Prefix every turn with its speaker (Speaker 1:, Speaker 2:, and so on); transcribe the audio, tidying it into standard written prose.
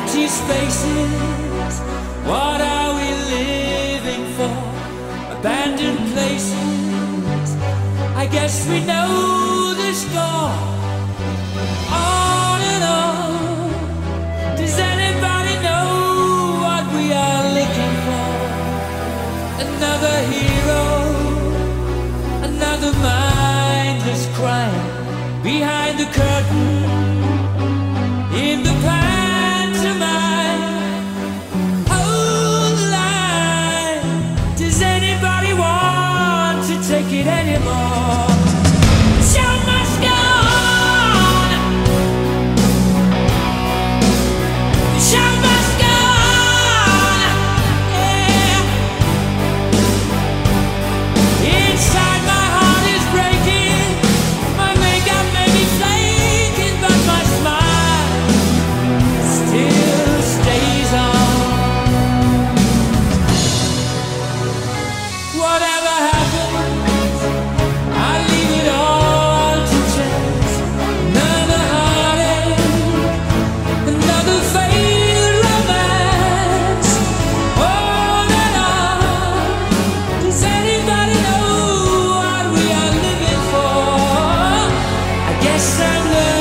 Speaker 1: empty spaces. What are we living for? Abandoned places. I guess we know the score. On and on. Does anybody know what we are looking for? Another hero, another mindless crime behind the curtain. In the pantomime, hold the line. Does anybody want to take it anymore? Show must go on. The show must go on. Yeah. Inside my heart is breaking. My makeup may be flaking, but my smile still stays on. Whatever happens, I leave it all to chance. Another heartache, another failed romance. On and on. Does anybody know what we are living for? I guess I'm learning.